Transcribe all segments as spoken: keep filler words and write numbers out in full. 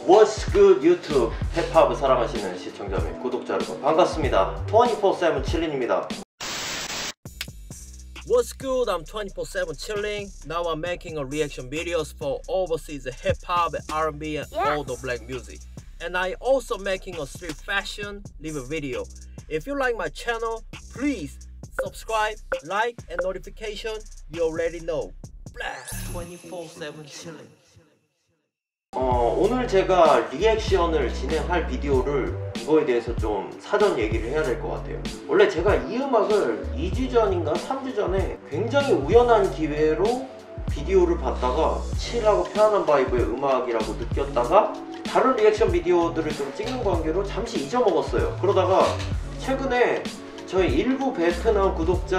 What's good YouTube 힙합을 사랑하시는 시청자 및 구독자 여러분 반갑습니다. 이십사 세븐 칠린입니다. What's good? I'm twenty-four seven chilling. Now I'm making a reaction videos for overseas hip hop, R and B and yeah. all the black music. And I also making a street fashion review video. If you like my channel, please subscribe, like and notification. You already know. twenty-four seven chilling. 어, 오늘 제가 리액션을 진행할 비디오를 이거에 대해서 좀 사전 얘기를 해야 될 것 같아요. 원래 제가 이 음악을 이 주 전인가 삼 주 전에 굉장히 우연한 기회로 비디오를 봤다가 칠하고 편안한 바이브의 음악이라고 느꼈다가 다른 리액션 비디오들을 좀 찍는 관계로 잠시 잊어먹었어요. 그러다가 최근에 저희 일부 베트남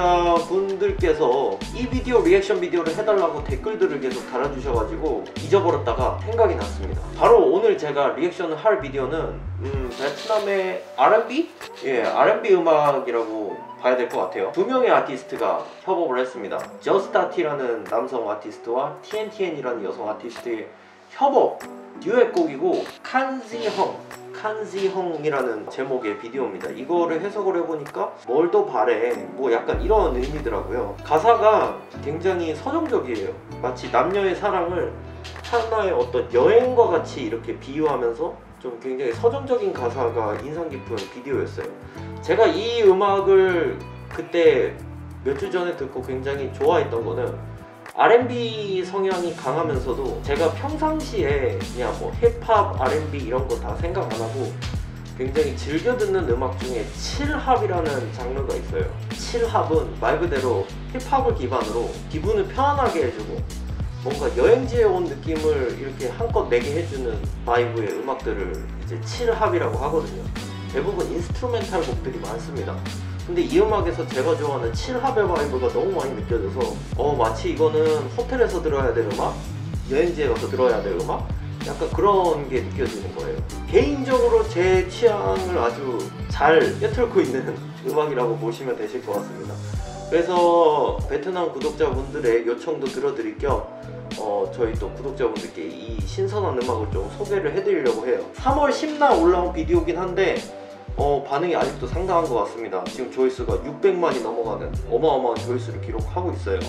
구독자분들께서 이 비디오 리액션 비디오를 해달라고 댓글들을 계속 달아주셔가지고 잊어버렸다가 생각이 났습니다. 바로 오늘 제가 리액션을 할 비디오는 음, 베트남의 알 앤 비? 예, 알 앤 비 음악이라고 봐야 될 것 같아요. 두 명의 아티스트가 협업을 했습니다. 저스타티라는 남성 아티스트와 티 엔 티 엔이라는 여성 아티스트의 협업 듀엣곡이고 칸지헝 칸지헝이라는 제목의 비디오입니다. 이거를 해석을 해보니까 뭘 더 바래 뭐 약간 이런 의미더라고요. 가사가 굉장히 서정적이에요. 마치 남녀의 사랑을 하나의 어떤 여행과 같이 이렇게 비유하면서 좀 굉장히 서정적인 가사가 인상 깊은 비디오였어요. 제가 이 음악을 그때 몇 주 전에 듣고 굉장히 좋아했던 거는 알 앤 비 성향이 강하면서도 제가 평상시에 그냥 뭐 힙합, 알 앤 비 이런 거 다 생각 안 하고 굉장히 즐겨 듣는 음악 중에 칠합이라는 장르가 있어요. 칠합은 말 그대로 힙합을 기반으로 기분을 편안하게 해주고 뭔가 여행지에 온 느낌을 이렇게 한껏 내게 해주는 바이브의 음악들을 이제 칠합이라고 하거든요. 대부분 인스트루멘탈 곡들이 많습니다. 근데 이 음악에서 제가 좋아하는 칠합의 바이브가 너무 많이 느껴져서 어 마치 이거는 호텔에서 들어야 될 음악? 여행지에 가서 들어야 될 음악? 약간 그런 게 느껴지는 거예요. 개인적으로 제 취향을 아주 잘 꿰뚫고 있는 음악이라고 보시면 되실 것 같습니다. 그래서 베트남 구독자분들의 요청도 들어드릴 겸 어, 저희 또 구독자분들께 이 신선한 음악을 좀 소개를 해드리려고 해요. 삼월 십날 올라온 비디오긴 한데 어, 반응이 아직도 상당한 것 같습니다. 지금 조회수가 육백만이 넘어가는 어마어마한 조회수를 기록하고 있어요.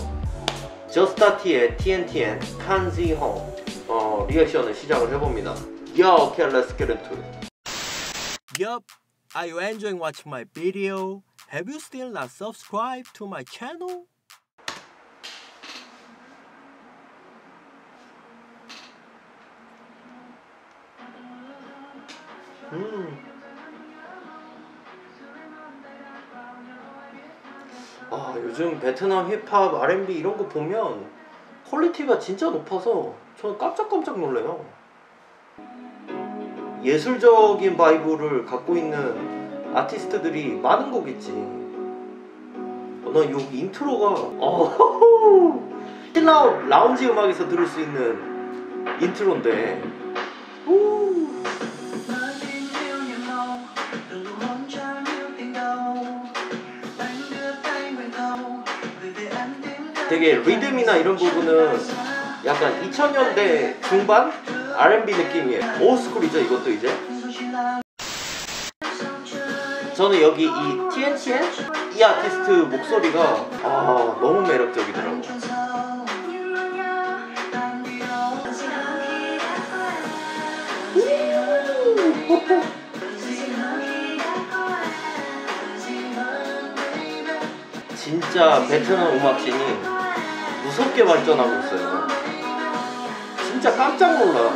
저스타티의 티 엔 티 엔 칸지헝 어, 리액션을 시작을 해봅니다. Yo, okay, let's get into it. Yup, are you enjoying watching my video? Have you still not subscribed to my channel? 음. 아, 요즘 베트남 힙합, 알 앤 비 이런 거 보면 퀄리티가 진짜 높아서 저는 깜짝깜짝 놀래요. 예술적인 바이브를 갖고 있는 아티스트들이 많은 거겠지. 어, 난 여기 인트로가 어, 칠라웃 라운지 음악에서 들을 수 있는 인트로인데 오. 되게 리듬이나 이런 부분은 약간 이천 년대 중반 알 앤 비 느낌이에요. 올스쿨이죠 이것도 이제. 저는 여기 이 티 엔 티 엔? 이 아티스트 목소리가 아 너무 매력적이더라고요. 진짜 베트남 음악씬이 무섭게 발전하고 있어요. 진짜 깜짝 놀라.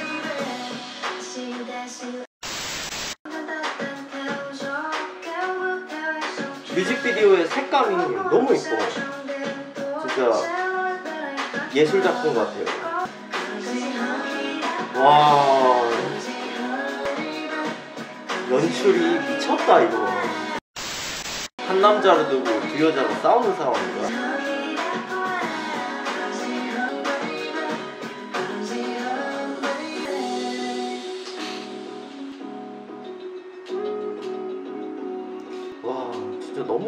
뮤직비디오의 색감이 너무 이뻐. 진짜 예술 작품 같아요. 와, 연출이 미쳤다 이거. 한 남자를 두고 두 여자가 싸우는 상황인가? 와, 진짜 너무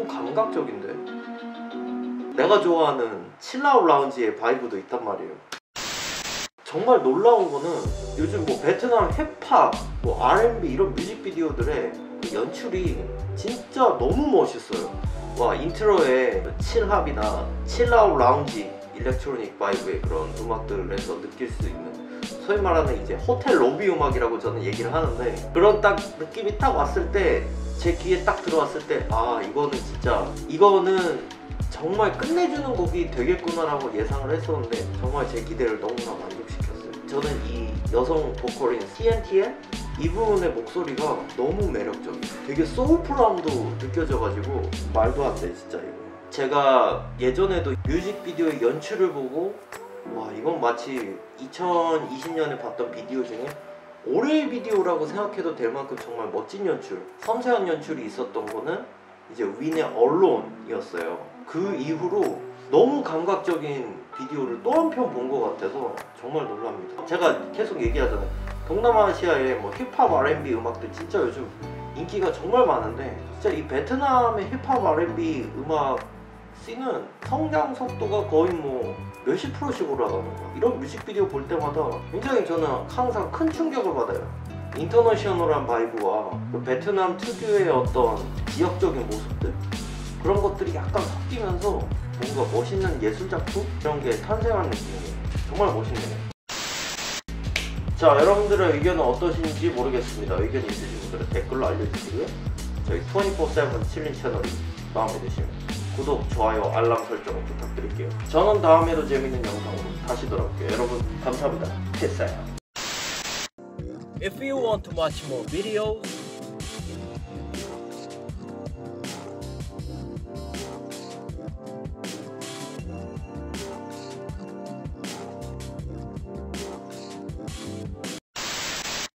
감각적인데? 내가 좋아하는 칠라웃 라운지의 바이브도 있단 말이에요. 정말 놀라운 거는 요즘 뭐 베트남 힙합, 뭐 알앤비 이런 뮤직비디오들의 그 연출이 진짜 너무 멋있어요. 와, 인트로에 칠합이나 칠라우 라운지, 일렉트로닉 바이브의 그런 음악들에서 느낄 수 있는, 소위 말하는 이제 호텔 로비 음악이라고 저는 얘기를 하는데, 그런 딱 느낌이 딱 왔을 때, 제 귀에 딱 들어왔을 때, 아 이거는 진짜 이거는 정말 끝내주는 곡이 되겠구나라고 예상을 했었는데, 정말 제 기대를 너무나 만족시켰어요. 저는 이 여성 보컬인 씨엔티엔 이 부분의 목소리가 너무 매력적이에요. 되게 소울풀함도 느껴져가지고 말도 안 돼 진짜. 이거 제가 예전에도 뮤직비디오의 연출을 보고, 와 이건 마치 이천이십 년에 봤던 비디오 중에 올해의 비디오라고 생각해도 될 만큼 정말 멋진 연출, 섬세한 연출이 있었던 거는 이제 윈의 언론이었어요. 그 이후로 너무 감각적인 비디오를 또 한 편 본 것 같아서 정말 놀랍니다. 제가 계속 얘기하잖아요. 동남아시아의 뭐 힙합 알앤비 음악들 진짜 요즘 인기가 정말 많은데, 진짜 이 베트남의 힙합 알앤비 음악 씬은 성장 속도가 거의 뭐 몇십 프로씩 올라가는 거야. 이런 뮤직비디오 볼 때마다 굉장히 저는 항상 큰 충격을 받아요. 인터내셔널한 바이브와 그 베트남 특유의 어떤 지역적인 모습들, 그런 것들이 약간 섞이면서 뭔가 멋있는 예술작품? 이런 게 탄생하는 느낌이에요. 정말 멋있네요. 자, 여러분들의 의견은 어떠신지 모르겠습니다. 의견이 있으신 분들은 댓글로 알려주시고요. 저희 이십사 세븐 칠린 채널이 마음에 드시면 구독, 좋아요, 알람 설정을 부탁드릴게요. 저는 다음에도 재밌는 영상으로 다시 돌아올게요. 여러분 감사합니다. 패스요. If you want to watch more videos,